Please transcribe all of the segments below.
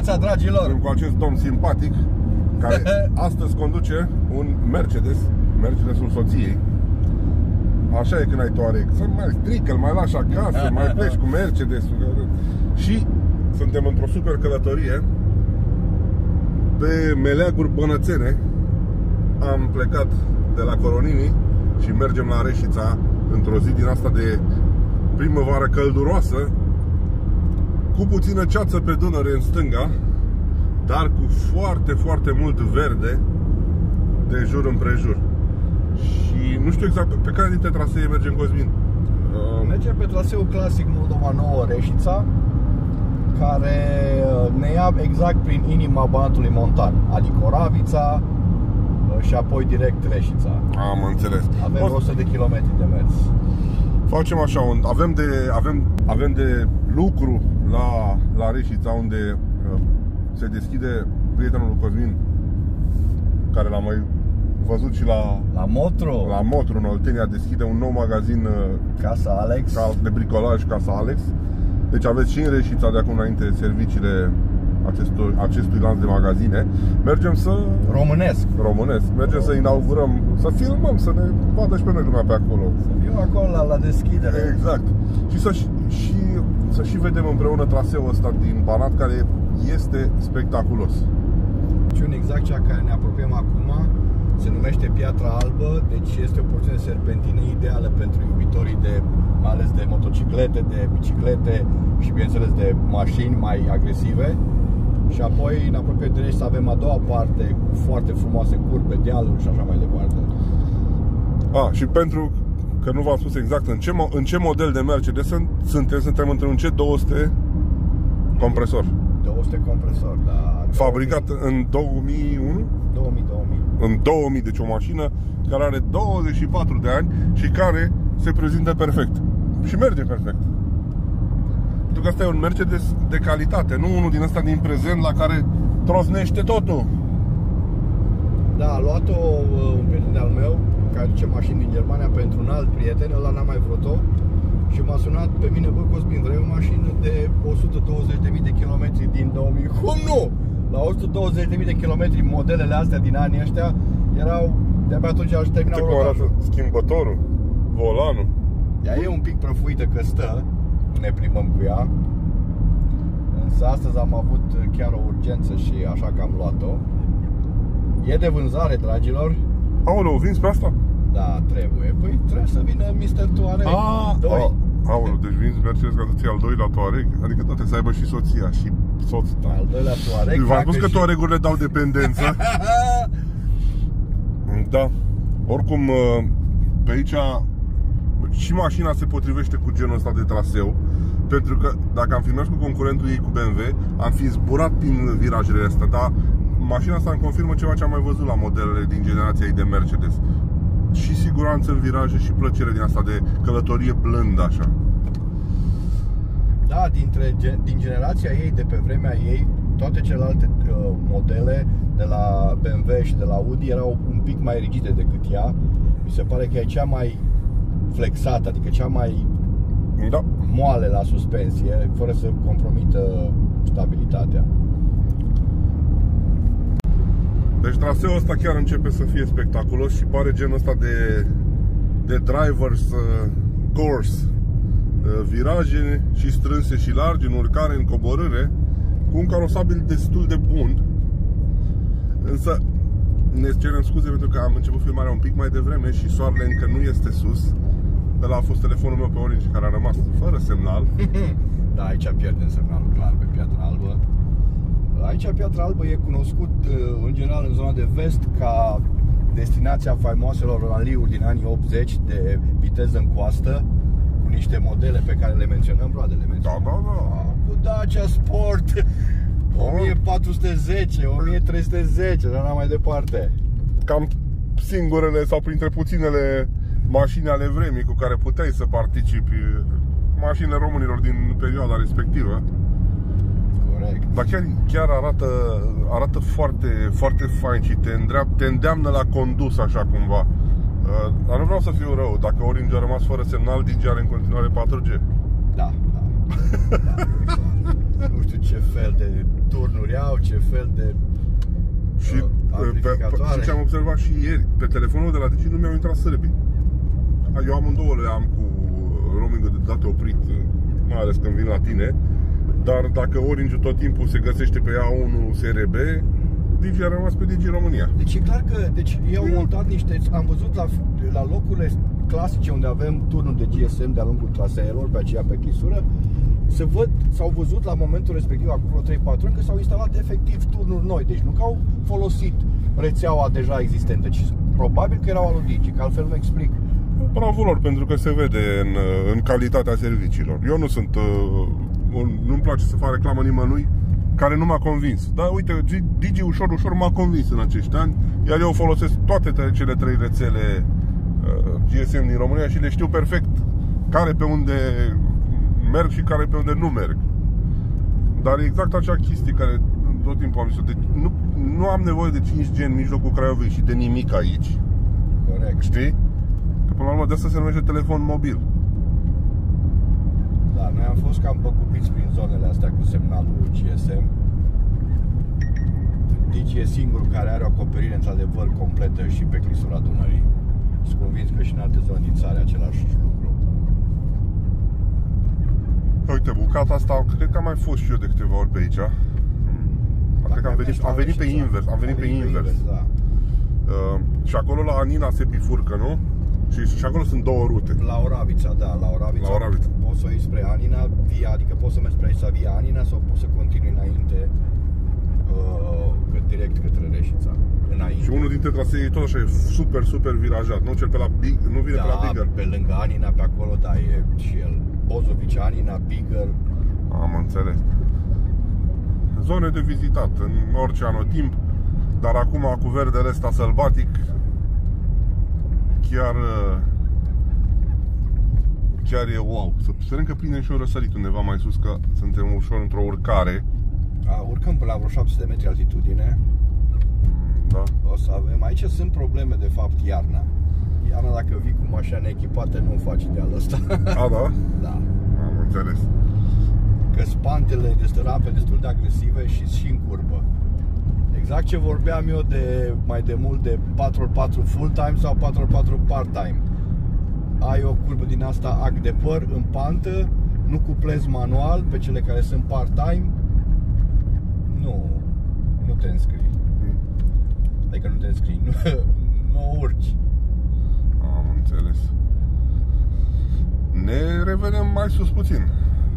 dimineața, dragilor! Cu acest domn simpatic care astăzi conduce un Mercedesul soției. Așa e când ai Touareg. Să mai strică, îl mai lași acasă, mai pleci cu Mercedesul. Și suntem într-o super călătorie pe meleaguri bănățene. Am plecat de la Coronini și mergem la Reșița într-o zi din asta de primăvară călduroasă, cu puțină ceață pe Dunăre în stânga, dar cu foarte, foarte mult verde de jur împrejur. Și nu știu exact pe care dintre trasee mergem, Cosmin. Mergem pe traseul clasic Moldova Nouă Reșița, care ne ia exact prin inima Banatului Montan, adică Oravița și apoi direct Reșița. Am înțeles. Avem 100 de kilometri de mers. Facem așa, avem de lucru la Reșița, unde se deschide prietenul lui Cosmin, care l-am mai văzut și la Motru în Oltenia, deschide un nou magazin, Casa Alex, de bricolaj, Casa Alex. Deci aveți și în Reșița de acum înainte serviciile acestui lanț de magazine. Mergem să... Românesc. Mergem să inaugurăm, să filmăm, să ne vadă și pe noi lumea pe acolo. Să fim acolo la deschidere. Exact. Și să și vedem împreună traseul ăsta din Banat, care este spectaculos. Secțiunea exact cea care ne apropiem acum se numește Piatra Albă, deci este o porțiune de serpentină ideală pentru iubitorii mai ales de motociclete, de biciclete și bineînțeles de mașini mai agresive. Și apoi în apropiere de Reșița avem a doua parte cu foarte frumoase curbe, dealuri și așa mai departe. Și pentru că nu v-am spus exact în ce model de Mercedes suntem într-un C200 compresor. 200 compresor, da. Fabricat în 2001? 2000. În 2000, deci o mașină care are 24 de ani și care se prezintă perfect. Și merge perfect. Pentru că asta e un Mercedes de calitate, nu unul din ăsta din prezent la care trosnește totul. Da, a luat-o un prieten de-al meu care duce mașini din Germania pentru un alt prieten, ăla n-a mai vrut-o. Și m-a sunat pe mine, bă, Cosmin, vrei o mașină de 120.000 de kilometri din 2000? Cum nu? La 120.000 de kilometri, modelele astea din anii ăștia erau, de-abia atunci aș termina rodajul. Cum arată schimbătorul, volanul? Ea e un pic prăfuită că stă, ne plimbăm cu ea. Însă astăzi am avut chiar o urgență și așa că am luat-o. E de vânzare, dragilor. Aoleu, vinzi pe asta? Da, trebuie. Păi trebuie să vină Mr. Touareg 2. Aoleu, deci vinzi Mercedes ca să-ți iei al doilea Touareg? Adică toate să aibă și soția și soțul. Al doilea Touareg. V-am spus că Touaregurile dau dependență. Da. Oricum, pe aici și mașina se potrivește cu genul ăsta de traseu. Pentru că dacă am fi mers cu concurentul ei, cu BMW, am fi zburat prin virajele astea. Dar mașina asta îmi confirmă ceva ce am mai văzut la modelele din generația ei de Mercedes. Și siguranță în viraje și plăcere din asta de călătorie blândă, așa. Da, din generația ei, de pe vremea ei, toate celelalte modele de la BMW și de la Audi erau un pic mai rigide decât ea. Mi se pare că e cea mai flexată, adică cea mai moale la suspensie, fără să compromită stabilitatea. Deci traseul ăsta chiar începe să fie spectaculos și pare genul ăsta de drivers course. Viraje și strânse și largi, în urcare, în coborâre, cu un carosabil destul de bun. Însă ne cerem scuze pentru că am început filmarea un pic mai devreme și soarele încă nu este sus. Ăla a fost telefonul meu pe Orange, care a rămas fără semnal. Da, aici pierdem semnalul clar pe Piatra Albă. Aici Piatra Albă e cunoscut în general în zona de vest ca destinația faimoaselor raliuri din anii 80 de viteză în coastă, cu niște modele pe care le menționăm, le menționăm. Da. Cu Dacia Sport 1410, 1310, dar mai departe. Cam singurele sau printre puținele mașini ale vremii cu care puteai să participi, mașinile românilor din perioada respectivă. Corect. Dar chiar arată foarte, foarte fain și te îndeamnă la condus așa cumva. Dar nu vreau să fiu rău, dacă Orange a rămas fără semnal, Digi are în continuare 4G. Da. nu știu ce fel de turnuri au, ce fel de și ce am observat și ieri, pe telefonul de la Digi nu mi-au intrat sărbii. Eu amândouă le am cu roaming-ul de date oprit, mai ales când vin la tine. Dar dacă Orange tot timpul se găsește pe A1 SRB, Digi a rămas pe Digi România. Deci e clar că ei au montat niște, am văzut la locurile clasice unde avem turnuri de GSM de-a lungul traseelor, pe aceea pe clisură, s-au văzut la momentul respectiv, acum vreo 3-4 ani, că s-au instalat efectiv turnuri noi. Deci nu că au folosit rețeaua deja existentă, ci probabil că erau al lui Digi, că altfel nu explic. Bravo lor, pentru că se vede în calitatea serviciilor. Eu nu sunt... nu-mi place să fac reclamă nimănui care nu m-a convins. Dar uite, Digi ușor m-a convins în acești ani, iar eu folosesc toate cele 3 rețele GSM din România și le știu perfect care pe unde merg și care pe unde nu merg. Dar e exact acea chestie care tot timpul am zis. Deci nu am nevoie de 5G în mijlocul Craiovei și de nimic aici. Corect. Știi? Că până la urmă de asta se numește telefon mobil. Da, noi am fost cam păcubiți prin zonele astea cu semnalul GSM. Digi e singurul care are o acoperire într-adevăr completă și pe clisura Dunării. Sunt convins că și în alte zone din țară același lucru. Uite, bucata asta, cred că am mai fost și eu de câteva ori pe aici. Cred că am venit pe invers. Am venit pe invers. Da. Și acolo la Anina se bifurcă, nu? Și acolo sunt 2 rute. La Oravița, da, la Oravița. Poți să o iei spre Anina, adică poți să mergi spre aici via Anina sau poți să continui înainte direct către Reșița. Înainte. Și unul dintre trasee e tot așa, e super virajat, nu? Cel pe la Big, nu vine pe la Bigger. Pe lângă Anina, pe acolo, da, e și el. Bozovici, Anina, Bigger. Am înțeles. Zone de vizitat în orice anotimp, dar acum cu verdele ăsta sălbatic chiar e wow. Să sperăm că prindem și un răsărit undeva mai sus, că suntem ușor într-o urcare. Urcăm până la vreo 700 de metri altitudine. Da. O să avem, aici sunt probleme de fapt iarna. Iarna dacă vii cu mașina neechipată nu faci ideal ăsta. A, da? Da. Am înțeles. Că spantele de rampe destul de agresive și în curbă. Exact ce vorbeam eu mai de mult de 4x4 full-time sau 4x4 part-time. Ai o curbă din asta ac de păr în pantă, nu cuplezi manual pe cele care sunt part-time. Nu te înscrii. Adică nu te înscrii, nu urci. Am înțeles. Ne revedem mai sus puțin.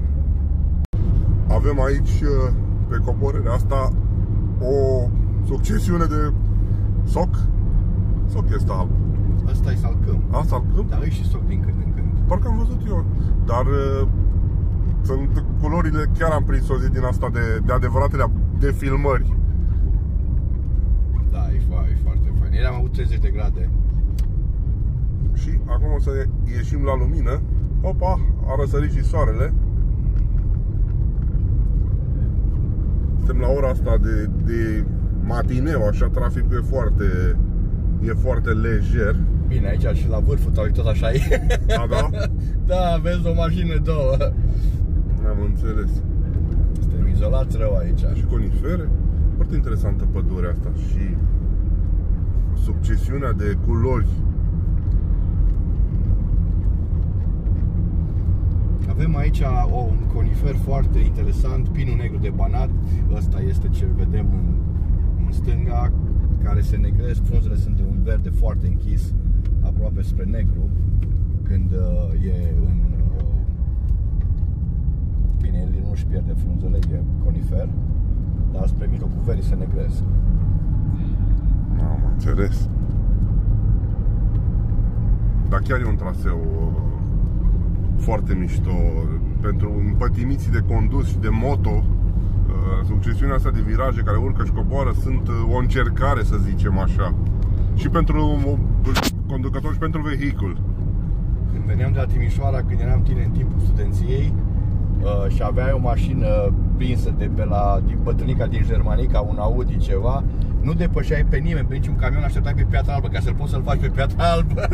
Avem aici, pe coborârea asta, o succesiune de soc. Soc este alb. Asta e salcâm. Salcâm? Dar e și soc din când în când. Parcă am văzut eu. Dar sunt culorile, chiar am prins o zi din asta de adevăratele de filmări. Da, e foarte fain. Ieri am avut 30 de grade. Și acum o să ieșim la lumină. Opa, a răsărit și soarele. Suntem la ora asta de matineu, așa, traficul e foarte lejer. Bine, aici și la vârful tău tot așa e. Da, da? Da, vezi o mașină, 2. Am înțeles. Suntem izolați rău aici. Și conifere. Foarte interesantă pădurea asta și succesiunea de culori. Avem aici un conifer foarte interesant, pinul negru de Banat. Ăsta este ce vedem în stânga, care se negresc, frunzele sunt de un verde foarte închis, aproape spre negru, când e în... Bine, el nu-și pierde frunzele, e conifer, dar spre mijlocul verii se negresc. Am înțeles. Dar chiar e un traseu foarte mișto pentru împătimiții de condus și de moto. Succesiunea asta de viraje care urcă și coboară sunt o încercare, să zicem așa, și pentru conducător și pentru vehicul. Când veneam de la Timișoara, când eram tine în timpul studenției și aveai o mașină prinsă din Bătrânica din Germanica, un Audi ceva, nu depășeai pe nimeni, pe niciun camion, așteptai pe piatra albă ca să-l poți să-l faci pe piatra albă.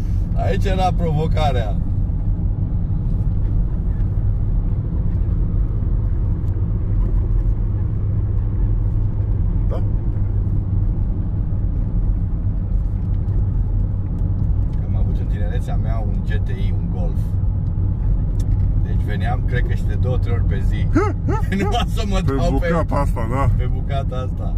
Aici era provocarea. un GTI, un Golf. Deci veneam, cred că și de 2-3 ori pe zi. Numai să mă dau pe bucata asta, da. Pe bucata asta.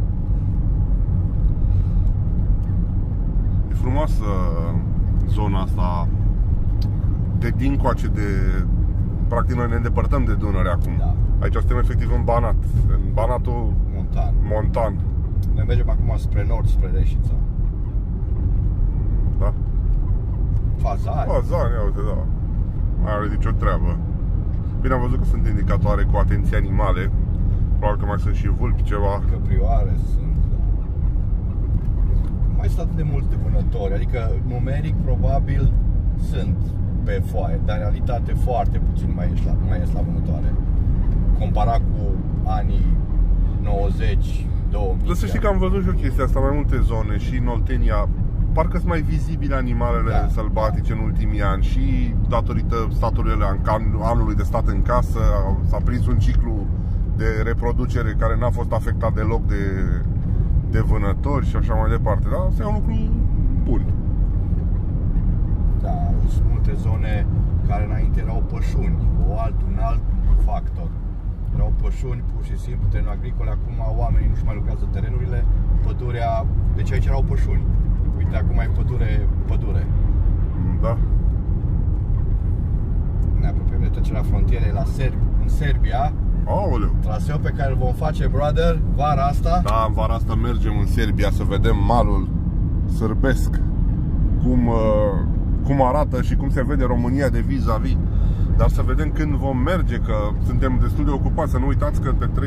E frumoasă zona asta de dincoace de... Practic noi ne îndepărtăm de Dunăre acum. Da. Aici suntem efectiv în Banat. În Banatul montan. Noi mergem acum spre nord, spre Reșița. Da. Fazani. Fazani, ia uite, da. Mai are nicio treabă. Bine, am văzut că sunt indicatoare cu atenție animale. Probabil că mai sunt și vulpi, ceva. Căprioare sunt. Mai sunt atât de mulți de vânători. Adică numeric probabil sunt pe foaie, dar în realitate foarte puțin mai ies la vânătoare. Comparat cu anii 90, 2000. Să știi că am văzut și o chestie asta, mai multe zone și în Oltenia. Parcă sunt mai vizibile animalele sălbatice în ultimii ani și datorită statului anului de stat în casă s-a prins un ciclu de reproducere care n-a fost afectat deloc de vânători și așa mai departe. Dar asta e un lucru bun. Da, sunt multe zone care înainte erau pășuni, un alt factor. Erau pășuni, pur și simplu, terenul agricole, acum oamenii nu-și mai lucrează terenurile, pădurea, deci aici erau pășuni. Uite, acum e pădure. Da. Ne apropiem de trecerea frontierei în Serbia. Aoleu. Traseu pe care îl vom face, brother, vara asta. Da, în vara asta mergem în Serbia să vedem malul sârbesc, cum arată și cum se vede România de vis-a-vis. Dar să vedem când vom merge, că suntem destul de ocupați. Să nu uitați că pe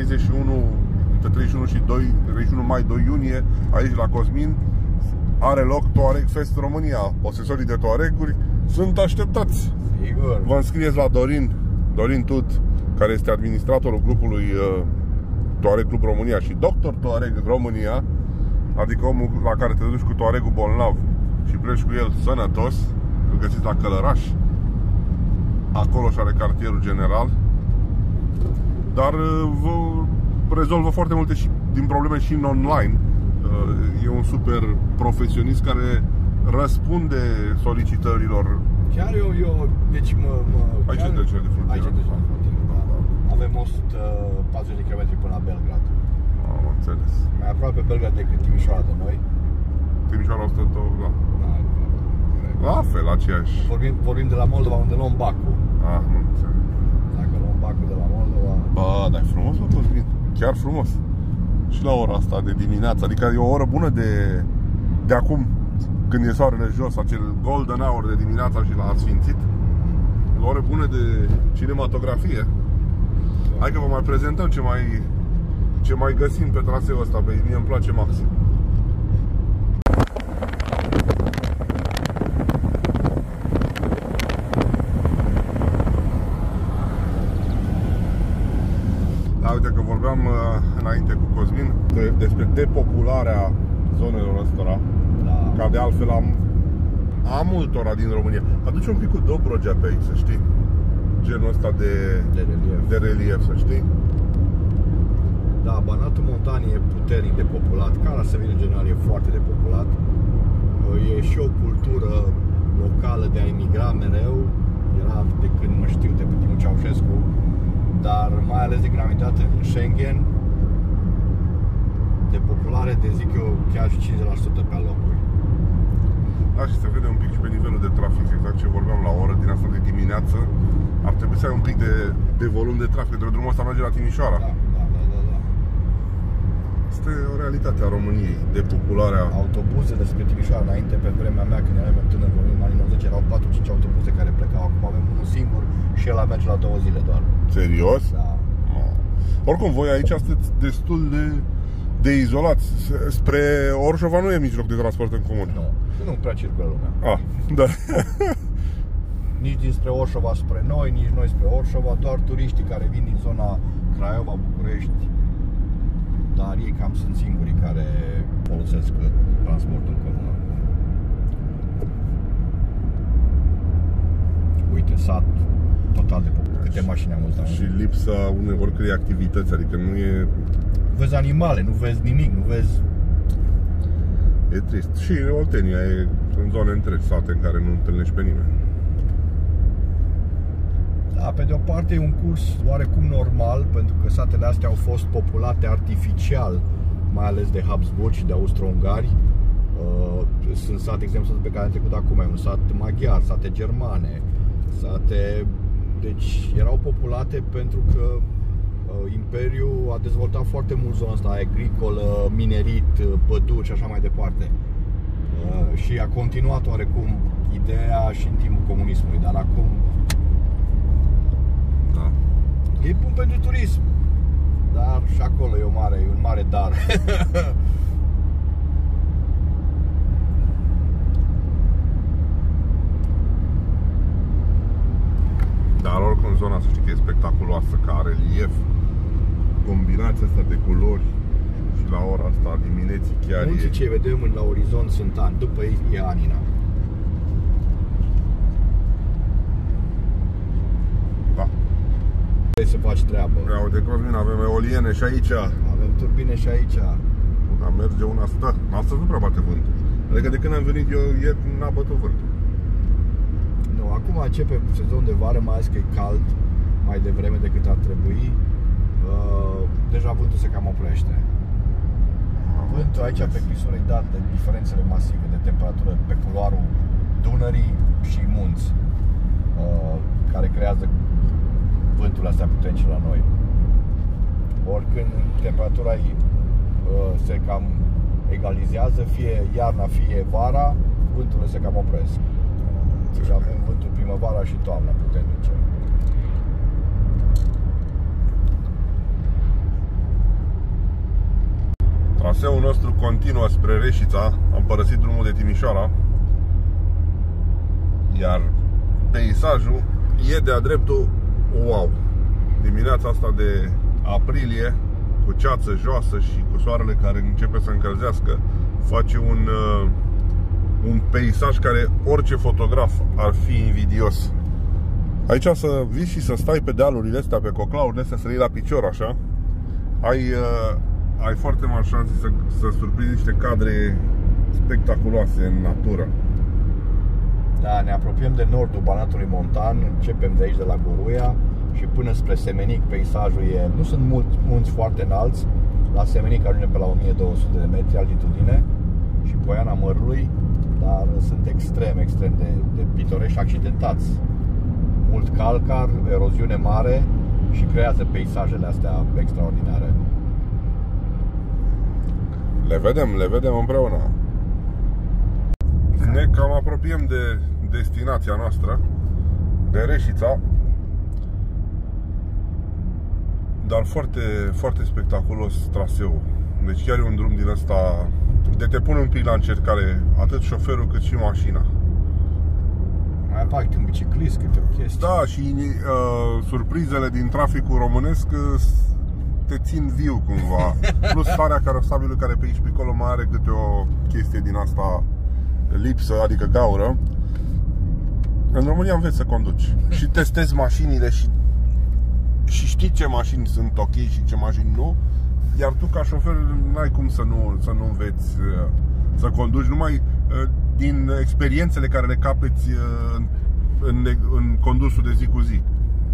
31 mai 2 iunie, aici la Cosmin, are loc Touareg Fest România. Posesorii de Touareg-uri sunt așteptați. Sigur. Vă înscrieți la Dorin Tut, care este administratorul grupului Touareg Club România și Dr. Touareg România, adică omul la care te duci cu Touaregul bolnav și pleci cu el sănătos. Îl găsiți la Călăraș. Acolo și are cartierul general. Dar vă rezolvă foarte multe din probleme și în online. E un super profesionist care răspunde solicitărilor. Chiar eu deci aici e trecerea de frontieră. Aici e trecerea de frontieră, da. Avem 140 de km până la Belgrad. Am înțeles. Mai aproape Belgrad decât Timișoara de noi. Timișoara 102, da. La fel, aceeași. Vorbim de la Moldova, unde luăm Bacu. Ah, nu înțeleg. Dacă luăm Bacu de la Moldova... Bă, dar e frumos, bă, Cosmin. Chiar frumos. Și la ora asta de dimineață. Adică e o oră bună de acum, când e soarele jos, acel golden hour de dimineața și la Sfințit. O oră bună de cinematografie. Hai că vă mai prezentăm ce mai găsim pe traseul ăsta. Pe mie îmi place maxim. Da, uite că vorbeam înainte cu Cosmin despre depopularea zonelor ăstora. Da. Ca de altfel am multora din România. Aduce un pic cu Dobrogea pe aici, să știi. Genul ăsta de relief, să știi. Da, Banatul Montan e puternic depopulat. Cara Severin, în general, e foarte depopulat. E și o cultură locală de a emigra mereu. Era de când mă știu, de pe timpul Ceaușescu. Dar mai ales de gravitatea în Schengen, de populare, de zic eu, chiar și 50% pe locuri. Da, și se vede un pic și pe nivelul de trafic, exact ce vorbeam la oră din asta de dimineață. Ar trebui să ai un pic de volum de trafic, pentru drumul ăsta merge la Timișoara. Da. Este o realitate a României, depopularea. Autobuzele spre Timișoara, înainte, pe vremea mea, când eram tânăr, în anii 90, erau 4-5 autobuze care plecau. Acum avem unul singur și el merge la 2 zile doar. Serios? Da. Oricum, voi aici sunteți destul de izolați. Spre Orșova nu e mijloc de transport în comun. Nu prea circulă lumea. Ah, da. Nici dinspre Orșova spre noi, nici noi spre Orșova, doar turiștii care vin din zona Craiova, București. Dar ei cam sunt singurii care folosesc transportul comun. Uite, sat total de populat. Câte mașini am văzut. Și lipsa unei oricărei activități, adică nu e... Nu vezi animale, nu vezi nimic, nu vezi... E trist. Și Oltenia e în zone întregi, sate în care nu întâlnești pe nimeni. Da, pe de o parte e un curs oarecum normal, pentru că satele astea au fost populate artificial, mai ales de Habsburg și de austro-ungari. Sunt sate, de exemplu, pe care am trecut acum, un sat maghiar, sate germane, sate... Deci erau populate pentru că Imperiul a dezvoltat foarte mult zona asta agricolă, minerit, păduri și așa mai departe. Și a continuat oarecum ideea și în timpul comunismului, dar acum da. E bun pentru turism, dar și acolo e un mare dar. Dar oricum zona, să știi că e spectaculoasă, că are relief, combinația asta de culori și la ora asta dimineții chiar Munții ce vedem la orizont sunt ani, după ei e Anina. Da. Trebuie să faci treabă. Ia uite, Cosmin, avem eoliene și aici. Avem turbine și aici. Una merge, una stă. Astăzi nu prea bate vântul. Adică de când am venit eu ieri n-a bătut vântul. Nu, acum începe sezonul de vară, mai ales că e cald mai devreme decât ar trebui. Deja vântul se cam oprește. Vântul aici pe clisură e dat de diferențele masive de temperatură pe culoarul Dunării și munți, care creează vântul astea puternice la noi. Oricând temperatura se cam egalizează, fie iarna, fie vara, vânturile se cam opresc. Deci avem vântul primăvara și toamna puternice. Traseul nostru continuă spre Reșița. Am părăsit drumul de Timișoara, iar peisajul e de-a dreptul wow. Dimineața asta de aprilie, cu ceață joasă și cu soarele care începe să încălzească, face un peisaj care orice fotograf ar fi invidios. Aici să vii și să stai pe dealurile astea, pe coclaurile astea, să le iei la picior așa, ai foarte mari șanse să surprinzi niște cadre spectaculoase în natură. Da, ne apropiem de nordul Banatului Montan, începem de aici de la Goruia și până spre Semenic peisajul nu sunt munți foarte înalți. La Semenic ajungem pe la 1200 de metri altitudine și Poiana Mărului, dar sunt extrem de pitorești și accidentați. Mult calcar, eroziune mare și creează peisajele astea extraordinare. Le vedem împreună. Ne cam apropiem de destinația noastră, de Reșița, dar foarte, foarte spectaculos traseul. Deci chiar e un drum din ăsta de te pune un pic la încercare atât șoferul cât și mașina. Mai apare un biciclist, câte o chestie. Da, și surprizele din traficul românesc te țin viu cumva. Plus starea carosabilului care pe aici pe acolo mai are câte o chestie din asta lipsă, adică gaură. În România înveți să conduci și testezi mașinile și știi ce mașini sunt ok și ce mașini nu. Iar tu ca șofer n-ai cum să nu înveți să conduci numai din experiențele care le capeți în condusul de zi cu zi.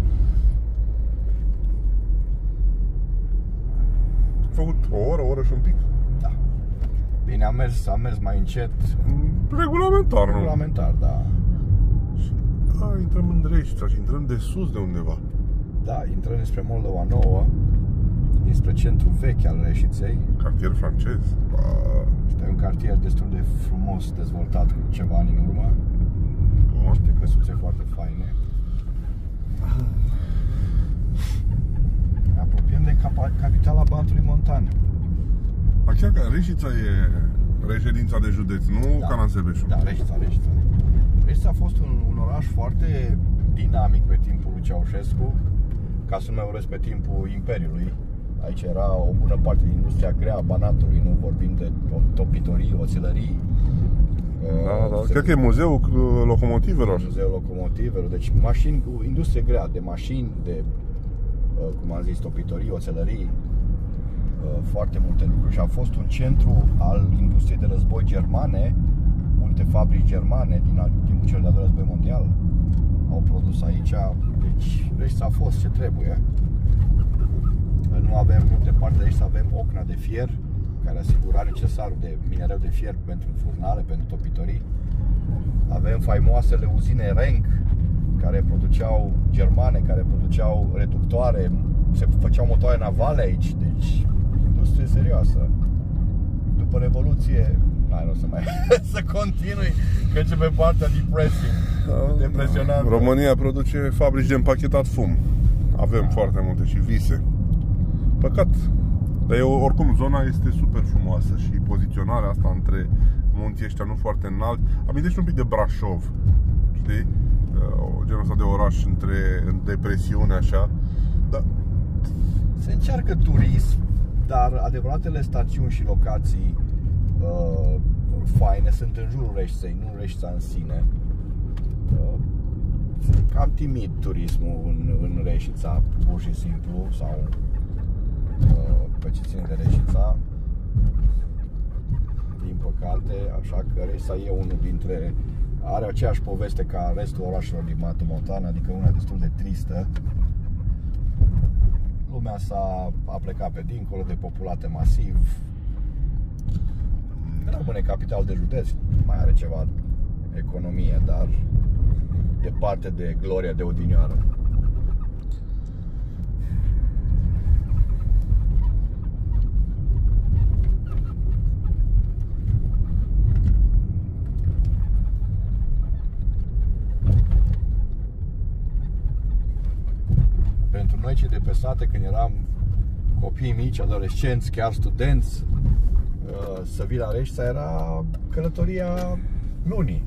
Am făcut o oră și un pic. Da. Bine, am mers mai încet. Regulamentar, nu? Regulamentar, da. Intrăm în Reșița și intrăm de sus de undeva. Da, intrăm spre Moldova Nouă, dinspre centrul vechi al Reșiței. Cartier francez. Este un cartier destul de frumos, dezvoltat cu ceva ani în urmă. Niște căsuțe foarte faine. Ne apropiem de capitala Banatului Montan. Chiar că Reșița e reședința de județ, nu Caransebeșu. Da, Reșița. Reșița a fost un oraș foarte dinamic pe timpul lui Ceaușescu, ca să nu mai urăsc pe timpul Imperiului. Aici era o bună parte din industria grea a Banatului, nu vorbim de topitorii, oțelării. Da. Cred că e muzeul locomotivelor. Muzeul locomotivelor, deci mașini, industrie grea, de mașini, de, cum am zis, topitorii, oțelării. foarte multe lucruri și a fost un centru al industriei de război germane. Multe fabrici germane din timpul cel de-al doilea război mondial au produs aici, deci Reșița a fost ce trebuie. Nu avem, nu departe de aici, să avem ocna de fier care asigura necesarul de minereu de fier pentru furnale, pentru topitorii. Avem faimoasele uzine Renk care produceau germane, care produceau reductoare, se făceau motoare navale aici, deci industrie serioasă. După Revoluție, n-ai rost să mai să continui, că începe partea depresionantă. România produce fabrici de împachetat fum. Avem foarte multe și vise. Păcat. Dar oricum zona este super frumoasă și poziționarea asta între munții ăștia nu foarte înalt. Amintește un pic de Brașov, știi? Genul ăsta de oraș în depresiune așa. Da. Se încearcă turism, dar adevăratele stațiuni și locații faine sunt în jurul Reșiței, nu Reșița în sine. Cam timid turismul în Reșița, pur și simplu, sau pe ce ține de Reșița, din păcate, așa că Reșița e unul dintre, are aceeași poveste ca restul orașelor din Batu Montana, adică una destul de tristă. Lumea a plecat pe dincolo, depopulate masiv. Rămâne capital de județ, mai are ceva economie, dar departe de gloria de odinioară. Pentru noi cei de pe sate, când eram copii mici, adolescenți, chiar studenți, să vii la Reșița era călătoria lunii.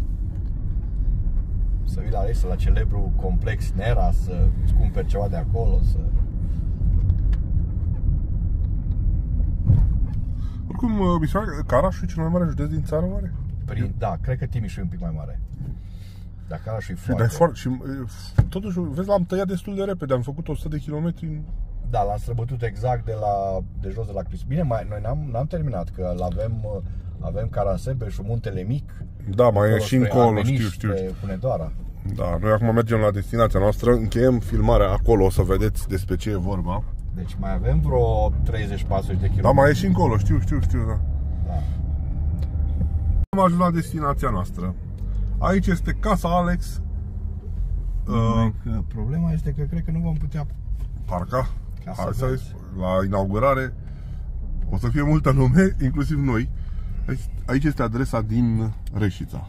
Să vii la Reșița, la celebru complex Nera, să-ți cumperi ceva de acolo, să... Oricum, Carașul e cel mai mare județ din țară, oare? Da, cred că Timișul e un pic mai mare. Dar Carașul e foarte... Și totuși, vezi, l-am tăiat destul de repede, am făcut 100 de kilometri. Da, l-am străbătut exact de jos de la Cristi. Bine, noi n-am terminat, că avem Carasebeșul, Muntele Mic. Da, mai e și încolo, știu. Hunedoara. Da, noi acum mergem la destinația noastră, încheiem filmarea acolo, o să vedeți despre ce e vorba. Deci mai avem vreo 30-40 de km. Da, mai e și încolo, știu, da. Da. Am ajuns la destinația noastră. Aici este Casa Alex. Problema este că cred că nu vom putea parca. La inaugurare o să fie multă lume, inclusiv noi. Aici este adresa din Reșița.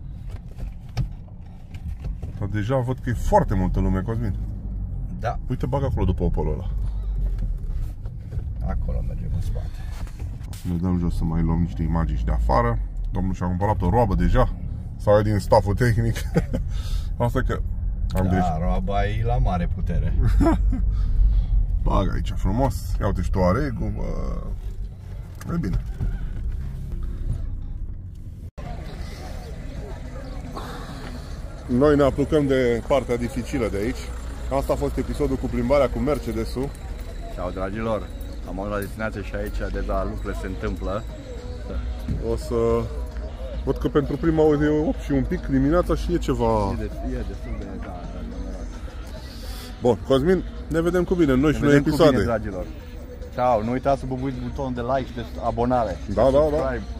Dar deja văd că e foarte multă lume, Cosmin. Da. Uite, bag acolo după opolul ăla. Acolo mergem în spate. Ne dăm jos să mai luăm niște imagini și de afară. Domnul și-a cumpărat o roabă deja. Sau e din staful tehnic. Asta că am da, roaba e la mare putere. Bag aici frumos. Ia uite și Tuareg-ul. E bine. Noi ne apucăm de partea dificilă de aici. Asta a fost episodul cu plimbarea cu Mercedes-ul. Ciao, dragilor! Am ajuns la destinație și aici deja lucrurile se întâmplă. O să... Văd că pentru prima ori e 8 și un pic dimineața și e ceva... E destul de... Da. Bun, Cosmin, ne vedem cu bine în noi și noi episoade. Bine, dragilor! Ciao! Nu uitați să bubuiți butonul de like și de abonare. Da.